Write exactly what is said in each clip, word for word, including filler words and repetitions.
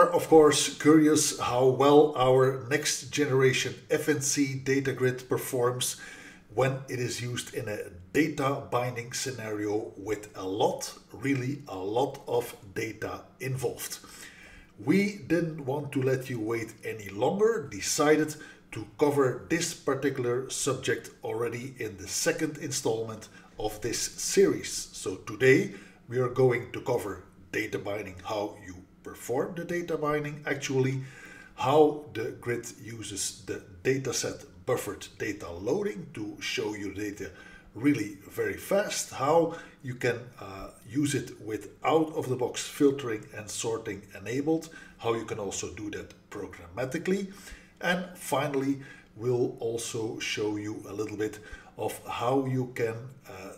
are, of course, curious how well our next generation F N C data grid performs when it is used in a data binding scenario with a lot, really a lot of data involved. We didn't want to let you wait any longer, decided to cover this particular subject already in the second installment of this series. So today we are going to cover data binding, how you perform the data binding actually, how the grid uses the dataset buffered data loading to show you data really very fast, how you can uh, use it with out-of-the-box filtering and sorting enabled, how you can also do that programmatically, and finally we'll also show you a little bit of how you can uh,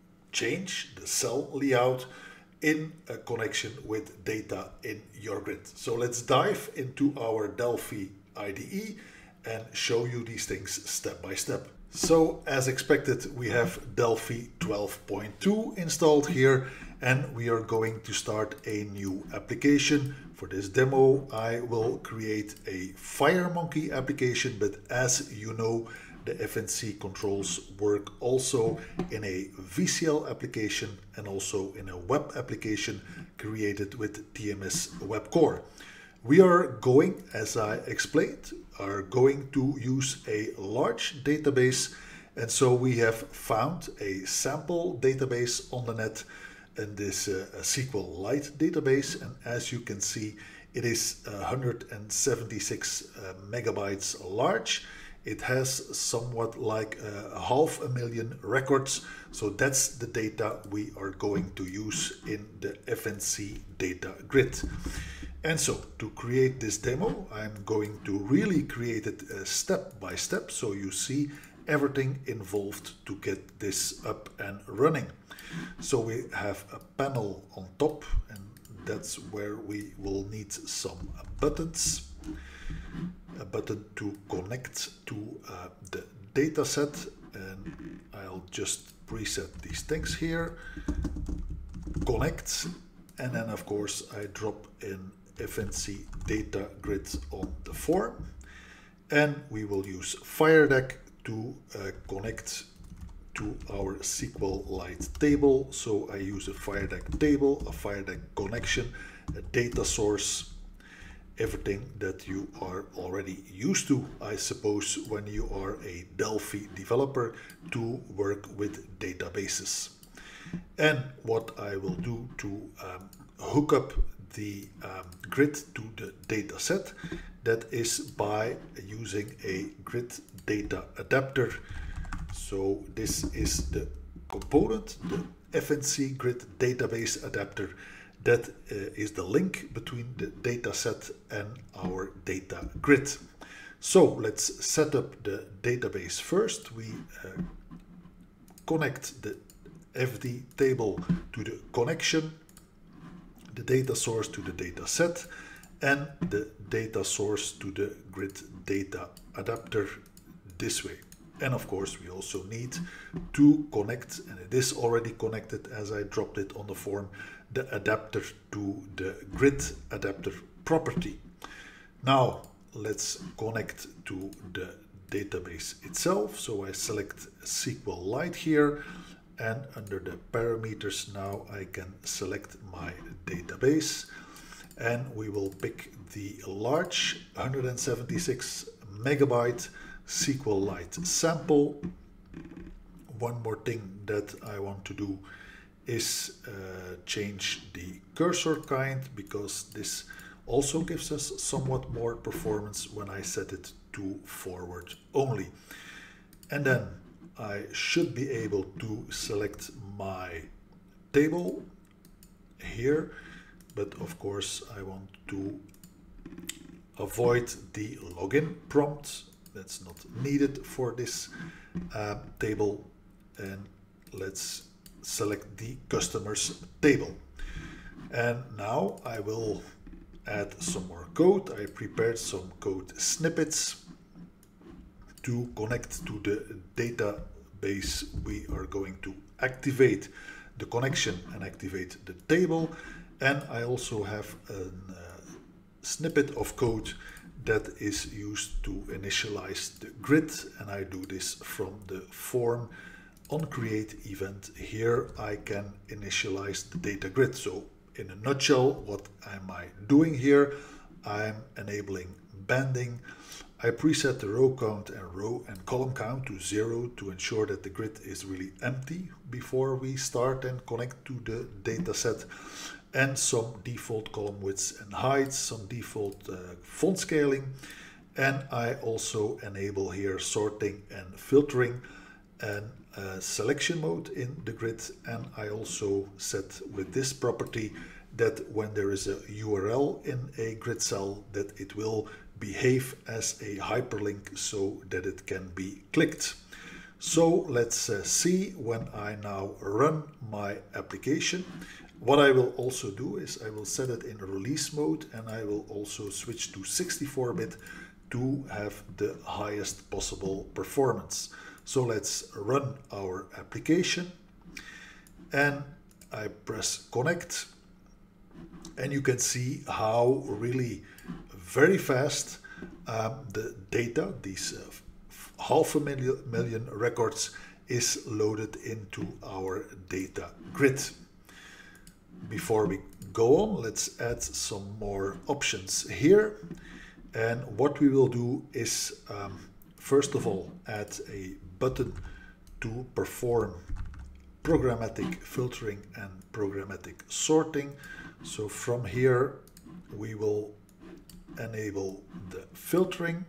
change the cell layout in a connection with data in your grid. So let's dive into our Delphi I D E and show you these things step by step. So as expected, we have Delphi twelve point two installed here, and we are going to start a new application. For this demo, I will create a FireMonkey application, but as you know, the F N C controls work also in a V C L application and also in a web application created with T M S Web Core. We are going, as I explained, are going to use a large database, and so we have found a sample database on the net in this uh, S Q Lite database, and as you can see, it is one hundred seventy-six uh, megabytes large. It has somewhat like uh, half a million records, so that's the data we are going to use in the F N C data grid. And so to create this demo, I'm going to really create it uh, step by step, so you see everything involved to get this up and running. So we have a panel on top, and that's where we will need some buttons. A button to connect to uh, the dataset, and I'll just preset these things here. Connect, and then of course I drop in F N C data grid on the form, and we will use FireDeck to uh, connect to our S Q Lite table. So I use a FireDeck table, a FireDeck connection, a data source, everything that you are already used to, I suppose, when you are a Delphi developer to work with databases. And what I will do to um, hook up the um, grid to the data set, that is by using a grid data adapter. So this is the component, the F N C grid database adapter. That uh, is the link between the dataset and our data grid. So let's set up the database first. We uh, connect the F D table to the connection, the data source to the data set, and the data source to the grid data adapter this way. And of course, we also need to connect, and it is already connected as I dropped it on the form, the adapter to the grid adapter property. Now let's connect to the database itself. So I select S Q Lite here, and under the parameters now I can select my database, and we will pick the large one hundred seventy-six megabyte S Q Lite sample. One more thing that I want to do is uh, change the cursor kind, because this also gives us somewhat more performance when I set it to forward only. And then I should be able to select my table here, but of course I want to avoid the login prompt. That's not needed for this uh, table, and let's select the customers table. And now I will add some more code. I prepared some code snippets to connect to the database. We are going to activate the connection and activate the table, and I also have an uh, snippet of code that is used to initialize the grid, and I do this from the form on create event. Here I can initialize the data grid. So in a nutshell, what am I doing here? I'm enabling banding. I preset the row count and row and column count to zero to ensure that the grid is really empty before we start and connect to the data set, and some default column widths and heights, some default uh, font scaling, and I also enable here sorting and filtering and uh, selection mode in the grid, and I also set with this property that when there is a U R L in a grid cell, that it will behave as a hyperlink so that it can be clicked. So let's uh, see when I now run my application. What I will also do is I will set it in release mode, and I will also switch to sixty-four bit to have the highest possible performance. So let's run our application, and I press connect, and you can see how really very fast um, the data, these uh, half a million, million records, is loaded into our data grid. Before we go on, let's add some more options here. And what we will do is, um, first of all, add a button to perform programmatic filtering and programmatic sorting. So from here, we will enable the filtering.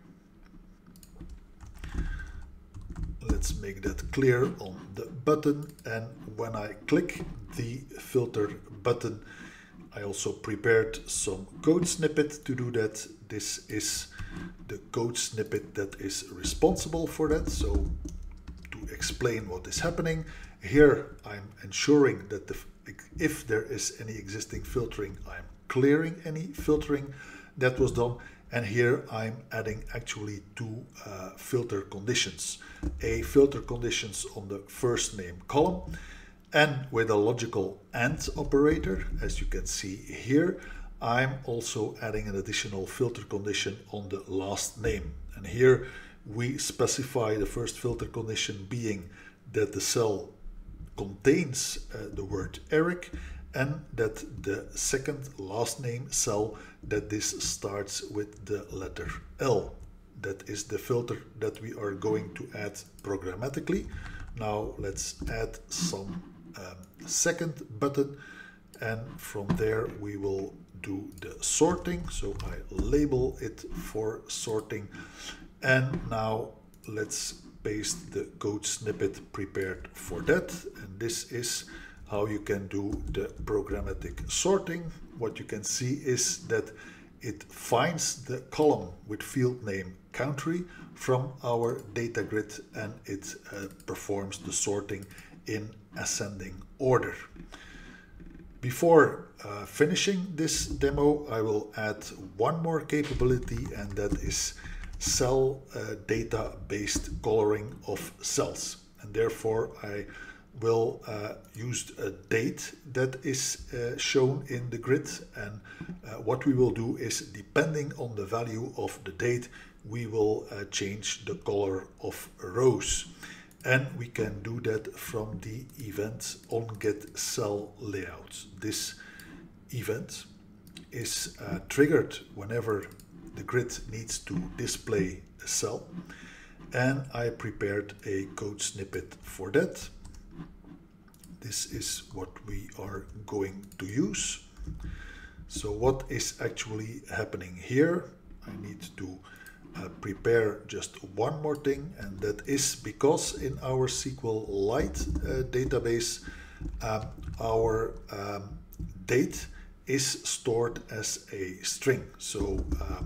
Let's make that clear on the button, and when I click the filter button, I also prepared some code snippet to do that. This is the code snippet that is responsible for that. So to explain what is happening, here I'm ensuring that the, if there is any existing filtering, I'm clearing any filtering that was done. And here I'm adding actually two uh, filter conditions. A filter conditions on the first name column, and with a logical AND operator, as you can see here, I'm also adding an additional filter condition on the last name. And here we specify the first filter condition being that the cell contains uh, the word Eric, and that the second last name cell, that this starts with the letter L. That is the filter that we are going to add programmatically. Now let's add some um, second button, and from there we will do the sorting. So I label it for sorting, and now let's paste the code snippet prepared for that. And this is how you can do the programmatic sorting. What you can see is that it finds the column with field name country from our data grid, and it uh, performs the sorting in ascending order. Before uh, finishing this demo, I will add one more capability, and that is cell uh, data based coloring of cells. And therefore I will uh, use a date that is uh, shown in the grid, and uh, what we will do is, depending on the value of the date, we will uh, change the color of rows, and we can do that from the event on get cell layout. This event is uh, triggered whenever the grid needs to display a cell, and I prepared a code snippet for that. This is what we are going to use. So what is actually happening here? I need to uh, prepare just one more thing, and that is because in our SQLite uh, database, um, our um, date is stored as a string. So um,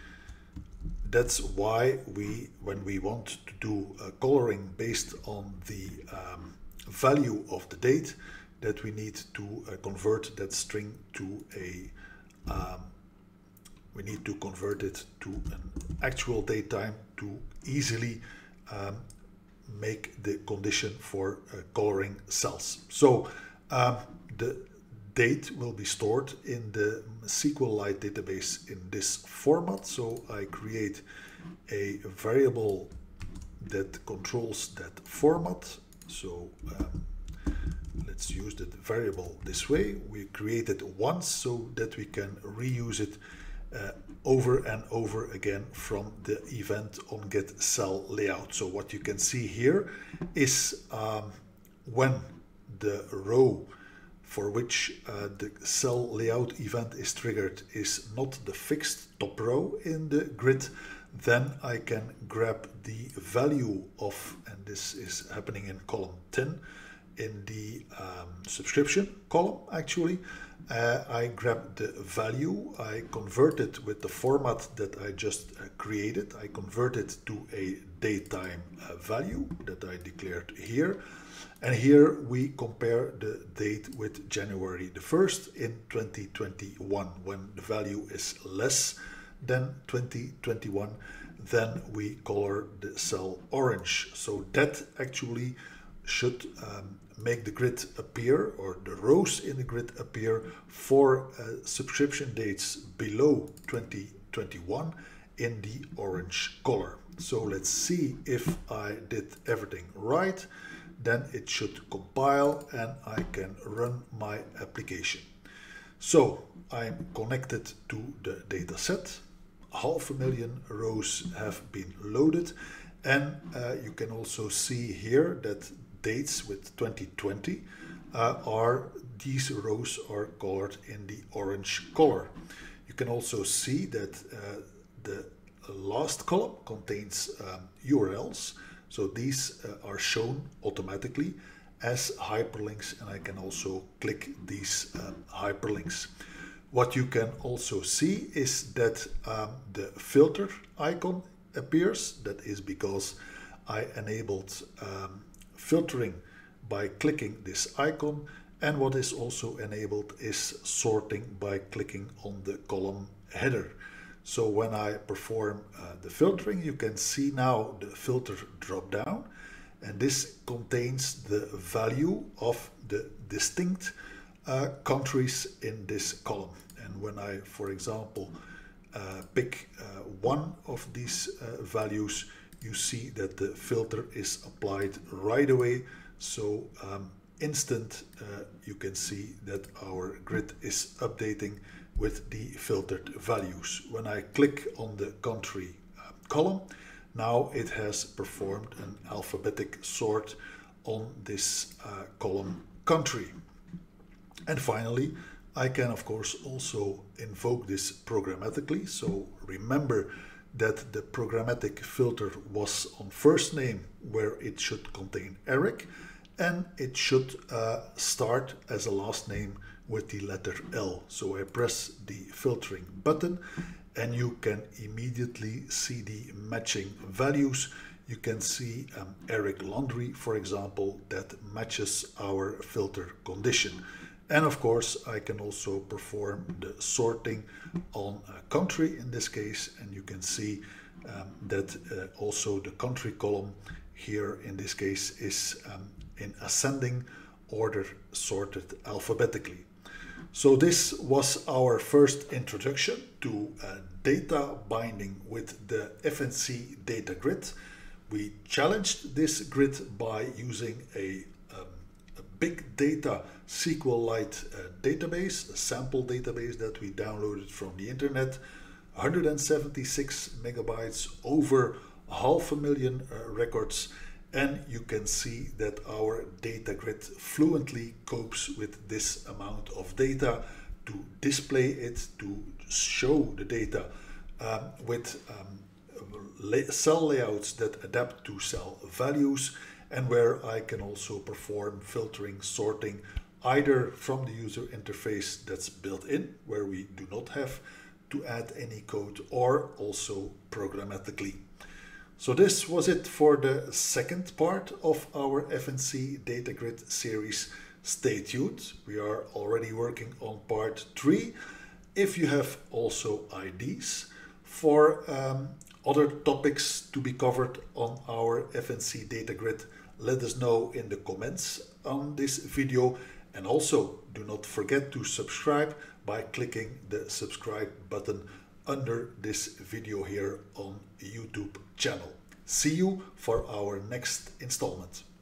that's why we, when we want to do uh, coloring based on the um, value of the date, that we need to uh, convert that string to a um, we need to convert it to an actual date time to easily um, make the condition for uh, coloring cells. So um, the date will be stored in the SQLite database in this format. So I create a variable that controls that format. So um, let's use the variable this way. We create it once so that we can reuse it uh, over and over again from the event on get cell layout. So what you can see here is um, when the row for which uh, the cell layout event is triggered is not the fixed top row in the grid, then I can grab the value of, and this is happening in column ten, in the um, subscription column actually. Uh, I grab the value, I convert it with the format that I just uh, created. I convert it to a datetime uh, value that I declared here. And here we compare the date with January the first in twenty twenty-one. When the value is less than twenty twenty-one, then we color the cell orange. So that actually should um, make the grid appear, or the rows in the grid appear, for uh, subscription dates below twenty twenty-one in the orange color. So let's see if I did everything right. Then it should compile and I can run my application. So I'm connected to the dataset. Half a million rows have been loaded, and uh, you can also see here that dates with twenty twenty uh, are, these rows are colored in the orange color. You can also see that uh, the last column contains um, U R Ls. So these uh, are shown automatically as hyperlinks, and I can also click these um, hyperlinks. What you can also see is that um, the filter icon appears. That is because I enabled um, filtering by clicking this icon, and what is also enabled is sorting by clicking on the column header. So when I perform uh, the filtering, you can see now the filter drop down, and this contains the value of the distinct uh, countries in this column. And when I, for example, uh, pick uh, one of these uh, values, you see that the filter is applied right away. So um, instant, uh, you can see that our grid is updating with the filtered values. When I click on the country uh, column, now it has performed an alphabetic sort on this uh, column country. And finally, I can of course also invoke this programmatically. So remember that the programmatic filter was on first name, where it should contain Eric, and it should uh, start as a last name with the letter L. So I press the filtering button and you can immediately see the matching values. You can see um, Eric Laundry, for example, that matches our filter condition. And of course, I can also perform the sorting on a country in this case, and you can see um, that uh, also the country column here in this case is um, in ascending order, sorted alphabetically. So this was our first introduction to uh, data binding with the F N C data grid. We challenged this grid by using a, um, a big data SQLite uh, database, a sample database that we downloaded from the internet, one hundred seventy-six megabytes, over half a million uh, records. And you can see that our data grid fluently copes with this amount of data to display it, to show the data um, with um, cell layouts that adapt to cell values, and where I can also perform filtering, sorting, either from the user interface that's built in, where we do not have to add any code, or also programmatically. So this was it for the second part of our F N C Data Grid series. Stay tuned. We are already working on part three. If you have also ideas for um, other topics to be covered on our F N C Data Grid, let us know in the comments on this video. And also do not forget to subscribe by clicking the subscribe button under this video here on YouTube channel. See you for our next installment.